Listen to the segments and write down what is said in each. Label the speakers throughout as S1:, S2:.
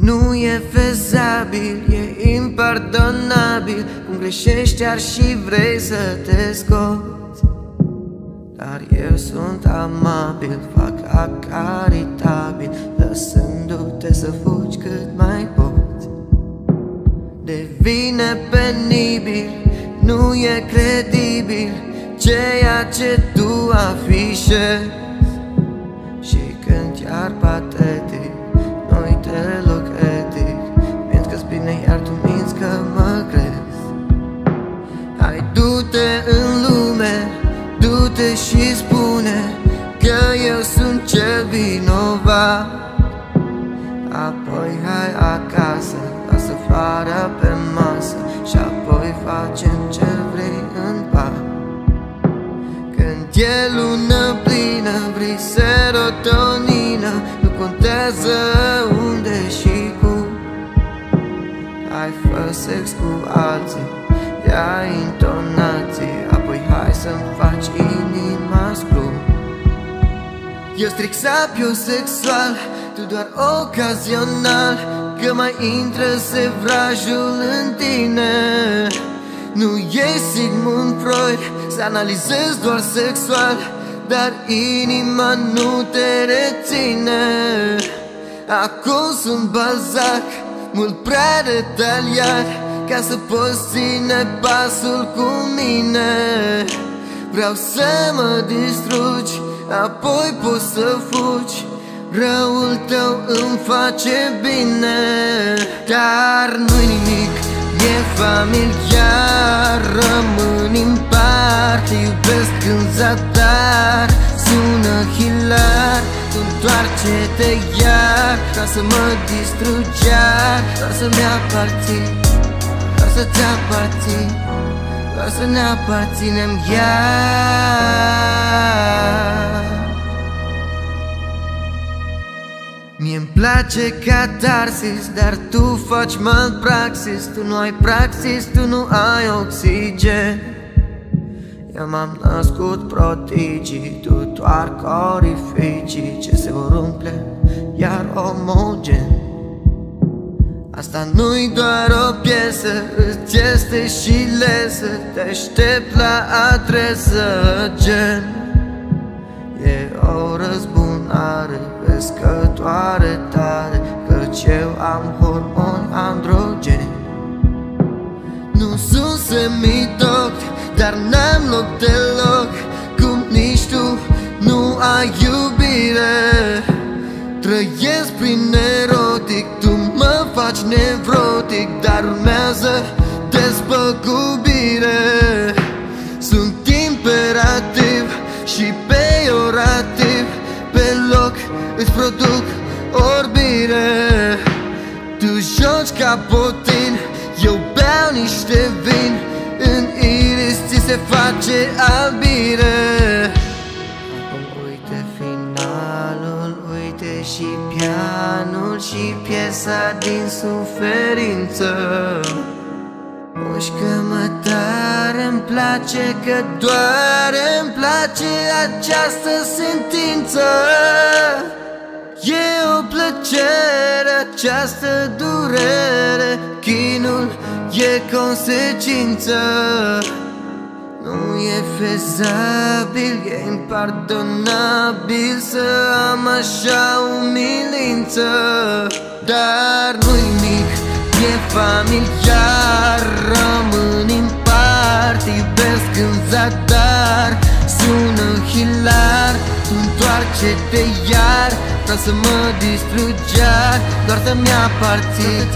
S1: Nu e fezabil, e impardonabil. Cum greșești chiar și vrei să te scoți, dar eu sunt amabil, fac act caritabil, lăsându-te să fugi cât mai poți. Devine penibil, nu e credibil ceea ce tu afișezi. Și când iar patetic, noi deloc etic, minți că-s bine iar tu minți că mă crezi. Hai, du-te în lume, du-te și spune că eu sunt cel vinovat. Apoi hai acasă, lasă floarea pe masă și apoi facem ce vrei în pat. Când e lună plină, vrei serotonină, nu contează unde și cum. Hai, fă sex cu alții, ia intonații, apoi hai să-mi faci inima scrum. Eu stric sapiosexual, tu doar ocazional, că mai intră sevrajul în tine. Nu e Sigmund Freud să analizezi doar sexual, dar inima nu te reține. Acum sunt Balzac, mult prea detaliat ca să poți ține pasul cu mine. Vreau să mă distrugi, apoi poți să fugi, răul tău îmi face bine. Dar nu-i nimic, e familiar, rămâni în parte, iubesc în zadar. Sună hilar, tu întoarce-te iar, ca să mă distrugi iar, doar să-mi aparțin, doar să-ți aparțin, doar să ne aparținem iar. Mie-mi place catarsis, dar tu faci malpraxis. Tu nu ai praxis, tu nu ai oxigen. Eu m-am născut prodigii, tu doar corificii ce se vor umple iar omogen. Asta nu-i doar o piesă, îți este și lesă, te aștept la adresă, gen. E o răzbunare, vezi că doare tare, căci eu am hormoni androgeni. Nu sunt semidoct, dar n-am loc deloc, cum nici tu nu ai iubire. Trăiesc prin erotic, tu mă faci nevrotic, dar urmează despăgubire. Sunt imperativ și peiorativ, pe loc îți produc orbire. Tu joci ca potin, eu beau niște vin, în iris ți se face albire. Acum uite finalul, uite și pianul și piesa din suferință. Mușcă-mă tare, îmi place că doar îmi place această sentință. E o plăcere această durere, chinul e consecință. Nu e fezabil, e impardonabil să am așa umilință. Dar nu-i mic, e familiar, rămân în parte, iubesc în zadar. Sună hilar, tu întoarce-te iar, vreau să mă distrugi iar, doar să-mi aparțin.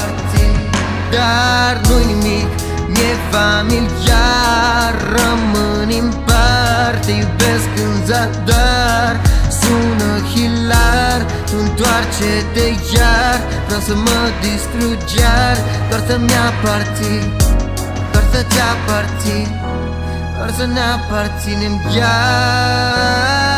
S1: Dar nu-i nimic, mi-e familiar, rămân în parte, iubesc în zadar. Sună hilar, tu întoarce-te iar, vreau să mă distrugi iar, doar să-mi aparțin, doar să-ți aparțin, doar să ne aparținem iar.